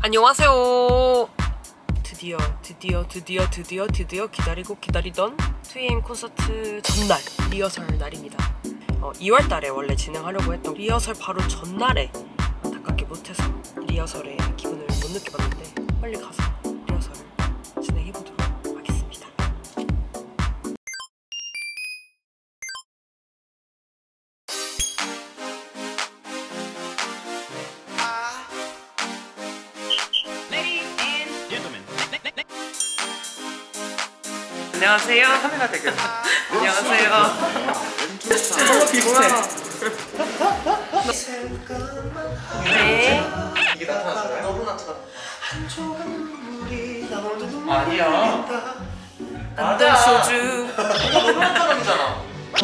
안녕하세요. 드디어 기다리고 기다리던 2AM 콘서트 전날 리허설 날입니다. 2월달에 원래 진행하려고 했던 리허설 바로 전날에 안타깝게 못해서 리허설의 기분을 못 느껴봤는데 빨리 가서 리허설을 진행해보도록 하겠습니다. 안녕하세요. 카메라 대결. 안녕하세요. 너무 비슷해. 네. 이게 나타났어요? 너무 나타나. 아니야. 안던 소주. 이거 노래한 사람이잖아.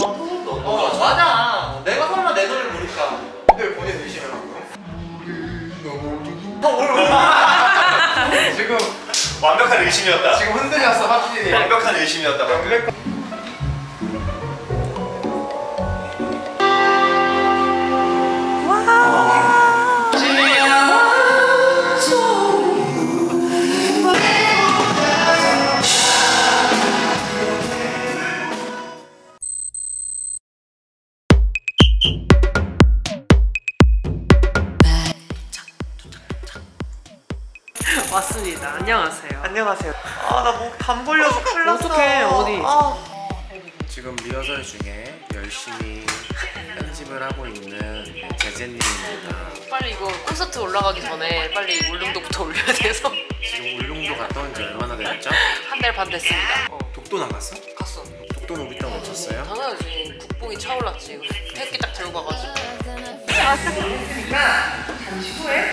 맞아. 내가 설마 내 노래를 모를까? 근데 본인 의심해놨고. 지금 완벽한 의심이었다. 지금 흔들렸어 확실히. 완벽한 의심이었다. 왔습니다. 안녕하세요. 안녕하세요. 아 나 목 담 걸려서 큰일 났어. 어떡해, 어디? 지금 리허설 중에 열심히 편집을 하고 있는 제제님입니다. 빨리 이거 콘서트 올라가기 전에 빨리 울릉도부터 올려야 돼서 지금 울릉도 갔다 온 지 얼마나 됐죠? 한 달 반 됐습니다. 독도 나갔어? 갔어. 독도는 우리 땅 없었어요? 당연하지. 국뽕이 차올랐지. 태극기 딱 들고 가가지고. 잠시 후에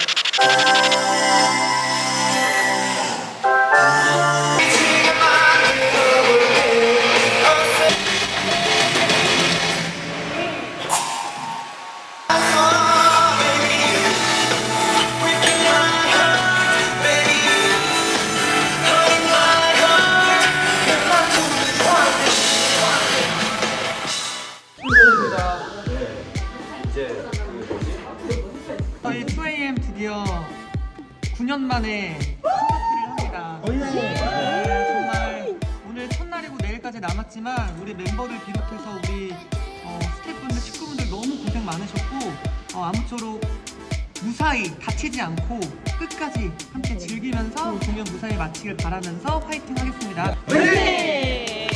저희 2AM 드디어 9년 만에 콘서트를 합니다. 정말 오늘 첫날이고 내일까지 남았지만 우리 멤버들 비롯해서 우리 스태프분들, 식구분들 너무 고생 많으셨고 아무쪼록 무사히 다치지 않고 끝까지 함께 즐기면서 공연 무사히 마치길 바라면서 화이팅 하겠습니다. 네.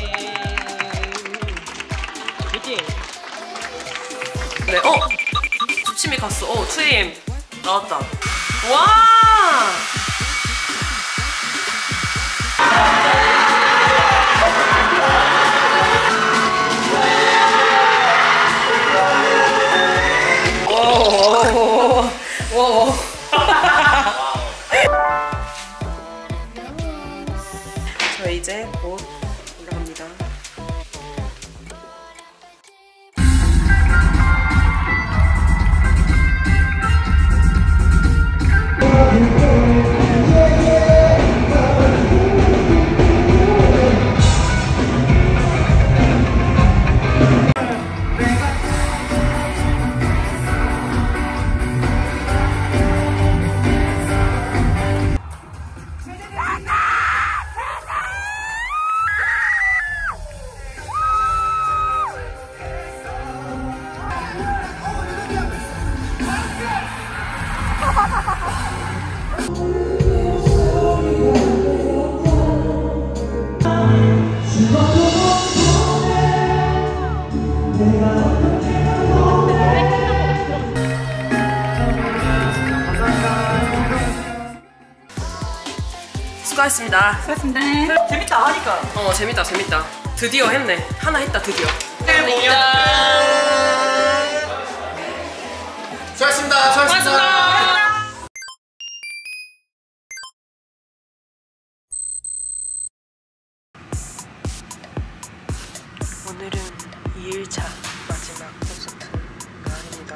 주침이 갔어. 2AM 나왔다. 와! 와. 저 이제 곧 올라갑니다. 수고하셨습니다. 수고하셨습니다. 재밌다 하니까. 재밌다. 드디어 했네. 하나 했다 드디어. 수고하셨습니다. 오늘은 2일차 마지막 콘서트 날입니다.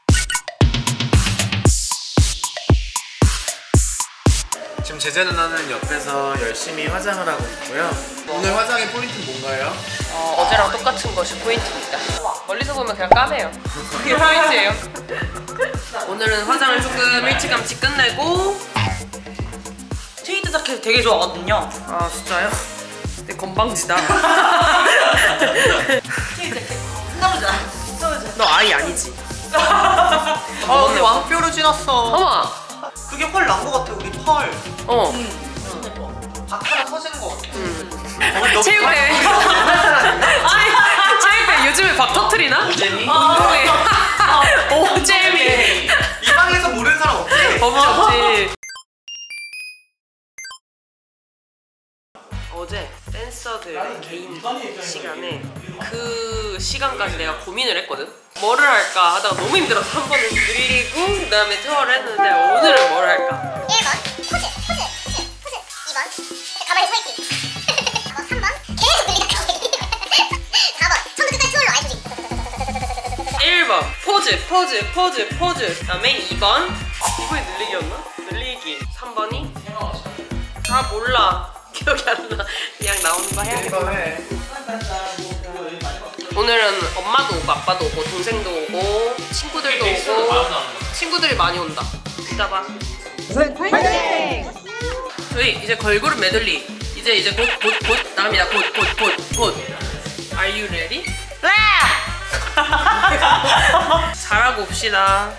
지금 제제 누나는 옆에서 열심히 화장을 하고 있고요. 오늘 화장의 포인트는 뭔가요? 어제랑 똑같은 것이 포인트입니다. 멀리서 보면 그냥 까매요. 그게 포인트예요. 오늘은 화장을 조금 일찌감치 끝내고 핑크 자켓 되게 좋아하거든요. 아 진짜요? 내 건방지다. 핑크 자켓. 나보자. 너 아이 아니지? 아 언니 왕뼈를 지났어. 어머. 그게 펄 난 거 같아 우리 펄. 어. 박 하나 터지는 거 같아. 체육대회. 체육대회 요즘에 박 터트리나? 오재미? 운동회. 오재미. 이 방에서 모르는 사람 없지? 없지. 어제 댄서들 개인 시간에 그 시간까지 내가 고민을 했거든. 뭐를 할까 하다가 너무 힘들어서 한 번은 늘리고 그 다음에 투어를 했는데 오늘은 뭘 할까? 1번 포즈 2번 가만히 서있기 3번 계속 늘리기 4번 처음부터 끝까지 투어로 아예 조직 1번 포즈 그 다음에 2번 이번에 늘리기였나? 늘리기 3번이? 아 몰라 기억이 안 나. 그냥 나오는 거 해야겠다. 오늘은 엄마도 오고 아빠도 오고 동생도 오고 친구들도 오고 친구들이 많이 온다. 이따 봐. 저희 이제 걸그룹 메들리 이제 곧 나갑니다. 곧. Are you ready? 잘하고 옵시다.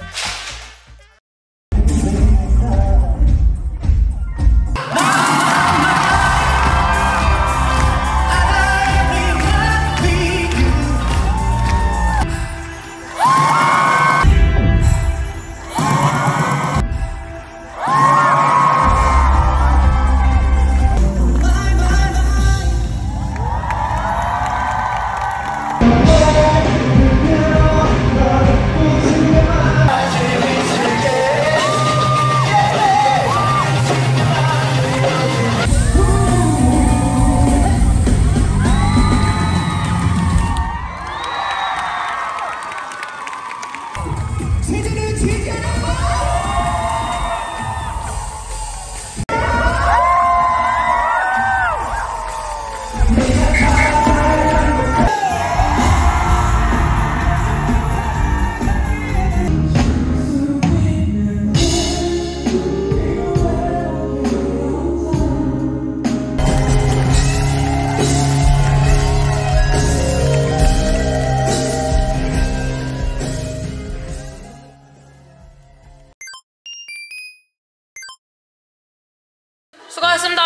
수고하셨습니다.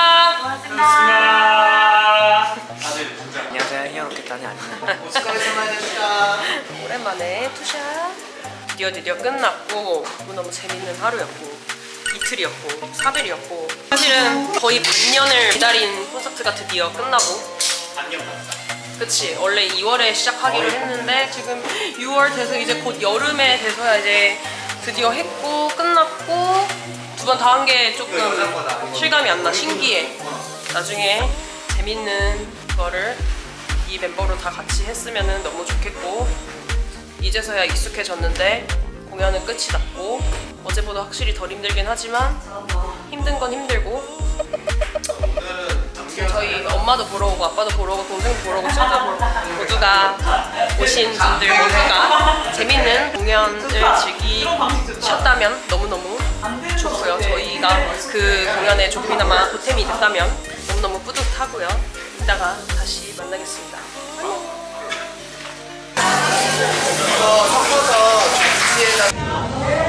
안녕하세요. 히어로켓단이 아닙니다. 오랜만에 투샷. 드디어 끝났고 너무 재밌는 하루였고 이틀이었고 4일이었고 사실은 거의 반년을 기다린 콘서트가 드디어 끝나고 그치 원래 2월에 시작하기로 했는데 지금 6월 돼서 이제 곧 여름에 돼서야 이제 드디어 했고 끝났고 두 번 다 한 게 조금 실감이 안 나. 신기해. 나중에 재밌는 거를 이 멤버로 다 같이 했으면 너무 좋겠고 이제서야 익숙해졌는데 공연은 끝이 났고 어제보다 확실히 덜 힘들긴 하지만 힘든 건 힘들고 저희 엄마도 보러 오고 아빠도 보러 오고 동생도 보러 오고 친구도 보러 오고 모두가 오신 분들 모두가 재밌는 공연을 즐기셨다면 너무너무 좋고요. 저희가 그 공연에 조금이나마 보탬이 됐다면 너무너무 뿌듯하고요. 이따가 다시 만나겠습니다. 이거 섞어서 주지에다